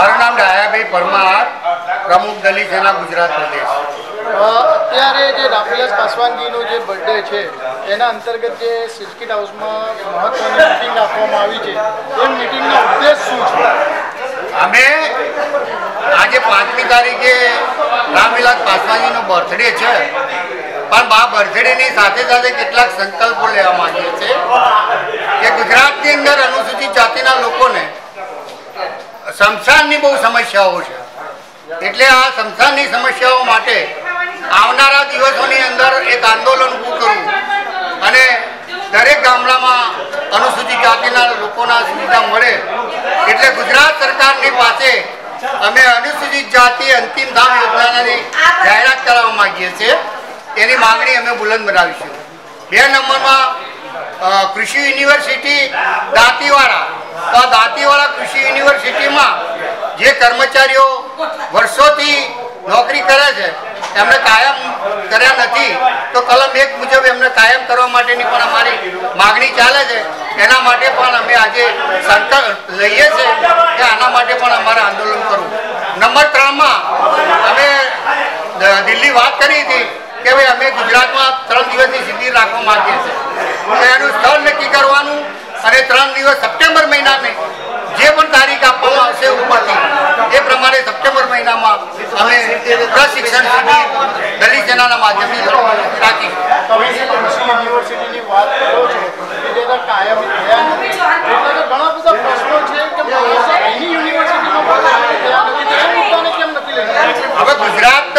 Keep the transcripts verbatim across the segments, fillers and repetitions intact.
મારું નામ ડાયાભાઈ પરમાર, પ્રમુખ દલિત સેના ગુજરાત પ્રદેશ। અત્યારે જે રામવિલાસ પાસવાનજીનો જે બર્થડે છે એના અંતર્ગત જે સિર્કિટ હાઉસમાં મહત્વની મિટિંગ રાખવામાં આવી છે, એ મિટિંગનો ઉદ્દેશ શું છે? અમે આજે પાંચમી તારીખે રામવિલાસ પાસવાનજીનો બર્થડે છે, પણ આ બર્થડેની સાથે સાથે કેટલાક સંકલ્પો લેવા માંગીએ છીએ કે ગુજરાતની અંદર અનુસૂચિત જાતિના લોકોને સ્મશાનની બહુ સમસ્યાઓ છે, એટલે આ સ્મશાનની સમસ્યાઓ માટે આવનારા દિવસોની અંદર એક આંદોલન ઊભું કરવું અને દરેક ગામડામાં અનુસૂચિત જાતિના લોકોના સુવિધા મળે, એટલે ગુજરાત સરકારની પાસે અમે અનુસૂચિત જાતિ અંતિમ ધામ યોજનાની જાહેરાત કરવા માંગીએ છીએ। એની માંગણી અમે બુલંદ બનાવીશું। બે નંબરમાં કૃષિ યુનિવર્સિટી દાંતીવાડા, તો આ દાંતીવાડા કૃષિ યુનિવર્સિટીમાં જે કર્મચારીઓ વર્ષોથી નોકરી કરે છે એમને કાયમ કર્યા નથી, તો કલમ એક મુજબ એમને કાયમ કરવા માટેની પણ અમારી માગણી ચાલે છે। એના માટે પણ અમે આજે સંકલ્પ લઈએ છીએ કે આના માટે પણ અમારે આંદોલન કરવું। નંબર ત્રણમાં અમે દિલ્હી વાત કરી હતી કે ભાઈ અમે ગુજરાતમાં ત્રણ દિવસની શિબિર રાખવા માંગીએ છીએ, તો એનું સ્થળ નક્કી કરવાનું અને ત્રણ દિવસ સપ્ટેમ્બર મહિનાની જે પણ તારીખ આપવામાં આવશે ઉપરથી એ પ્રમાણે સપ્ટેમ્બર મહિનામાં અમે પ્રશિક્ષણ શિબિર દલિત સેનાના માધ્યમથી રાખી। યુનિવર્સિટીની વાત કરો છો કે જે કાયમી થયા નથી, એટલે કે ઘણા બધા પ્રશ્નો છે કે અહીંની યુનિવર્સિટીમાં થયા નથી, તે મુદ્દાને કેમ નથી લઈ? હવે ગુજરાત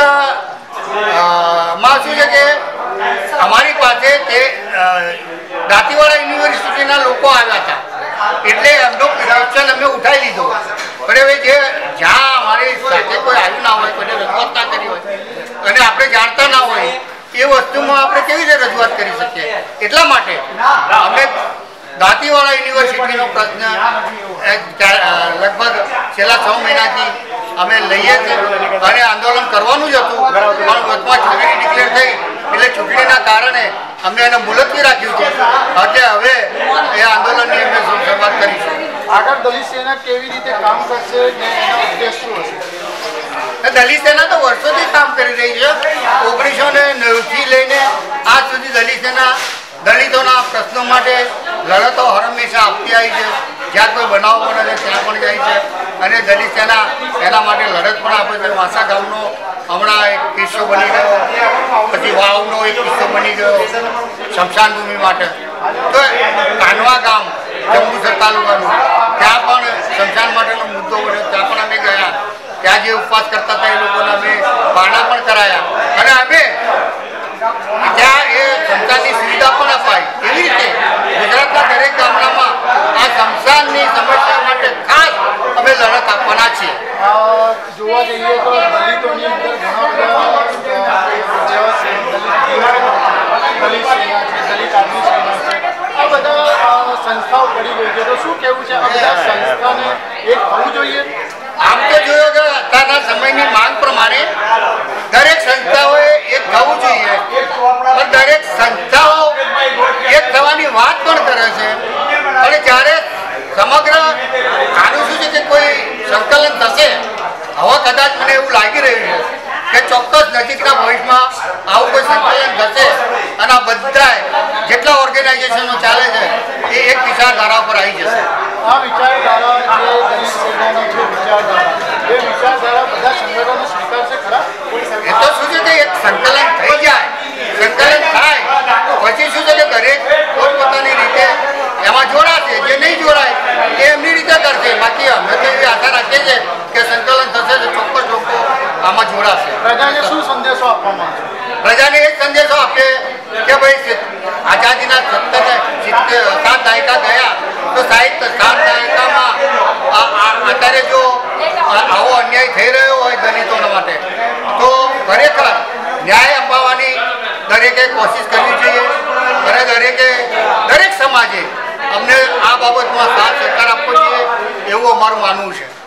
માં શું છે કે અમારી પાસે તે દાંતીવાડા યુનિવર્સિટીના લોકો આવ્યા હતા, એટલે એમનો ક્વેશ્ચન અમે ઉઠાવી લીધો। પણ હવે જે જ્યાં અમારી સાથે કોઈ આવ્યું ના હોય, કોઈ રજૂઆત ના કરી હોય અને આપણે જાણતા ના હોય એ વસ્તુમાં આપણે કેવી રીતે રજૂઆત કરી શકીએ? એટલા માટે અમે દાંતીવાડા યુનિવર્સિટીનો પ્રશ્ન લગભગ છેલ્લા છ મહિનાથી અમે લઈએ છીએ અને આંદોલન કરવાનું જ હતું, પણ વચમાં ચૂંટણી ડિક્લેર થઈ એટલે ચૂંટણીના કારણે અમે એને મુલતવી રાખ્યું છે, એટલે હવે એ આંદોલનની અમે શરૂઆત કરીશું। આગળ દલિત સેના કેવી રીતે કામ કરશે ને એનો ઉદ્દેશ શું હશે? દલિત સેના તો વર્ષોથી કામ કરી રહી છે। ઓગણીસો ને નેવુંથી લઈને આજ સુધી દલિત સેના દલિતોના પ્રશ્નો માટે લડતો હંમેશા આપતી આવી છે। જ્યાં કોઈ બનાવ બને છે ત્યાં પણ જાય છે અને દલિત સેના એના માટે લડત પણ આપે છે। વાંસા ગામનો હમણાં એક કિસ્સો બની ગયો, પછી વાવનો એક કિસ્સો બની ગયો સ્મશાન ભૂમિ માટે, તો કાનવા ગામ જંબુસર તાલુકાનું ત્યાં પણ સ્મશાન માટેનો મુદ્દો બન્યો, ત્યાં પણ અમે ગયા, ત્યાં જે ઉપવાસ કરતા હતા એ લોકોને અમે બારણા પણ કરાયા અને અમે ત્યાં એ સ્મશાનની સુવિધા પણ અપાઈ। એવી રીતે ગુજરાતના દરેક ગામડામાં આ સ્મશાનની સમસ્યા માટે ખાસ અમે લડત આપવાના છીએ। જોવા જઈએ તો દલિતોની અંદર ઘણા બધા જેવા દલિત સેના છે, દલિત આદમી સેના છે, આ બધા સંસ્થાઓ પડી ગઈ છે, તો શું કહેવું છે? આ બધા સંસ્થાને એક થવું જોઈએ? આમ તો જોયો કે અત્યારના સમયની માંગ પ્રમાણે દરેક સંસ્થાઓએ એક થવું જોઈએ, પણ દરેક સંસ્થાઓ એક થવાની વાત પણ કરે છે, અને જ્યારે સમગ્ર આનું શું છે કે કોઈ સંકલન થશે, હવે કદાચ મને એવું લાગી રહ્યું છે કે ચોક્કસ નજીકના ભવિષ્યમાં આવું કોઈ સંકલન થશે અને આ બધા જેટલા ઓર્ગેનાઇઝેશનો ચાલે છે એ એક વિચારધારા પર આવી જશે। આ વિચારધારા જે દલિત સેનાની છે વિચારધારા, એ વિચારધારા બધા સંગઠનો સ્વીકારશે ખરા? એ તો શું છે કે એક સંકલન થઈ જાય, સંકલન થાય પછી શું છે કે દરેક પોતપોતાની રીતે એમાં જોડાશે, જે નહીં જોડાય એ એમની રીતે કરશે। બાકી અમે તો એવી આશા રાખીએ છીએ કે સંકલન થશે તો ચોક્કસ લોકો આમાં જોડાશે। પ્રજાને શું સંદેશો આપવામાં આવશે? પ્રજાને એક સંદેશો આપે કે ભાઈ આઝાદીના સત્તર સિત્તેર સાત દાયકા ગયા, તો સાહિત્ય સાત દાયકામાં અત્યારે જો આવો અન્યાય થઈ રહ્યો હોય દલિતોના માટે, તો ખરેખર ન્યાય અપાવવાની દરેકે કોશિશ કરવી જોઈએ અને દરેકે દરેક સમાજે અમને આ બાબતમાં સાથ સહકાર આપવો જોઈએ એવું અમારું માનવું છે।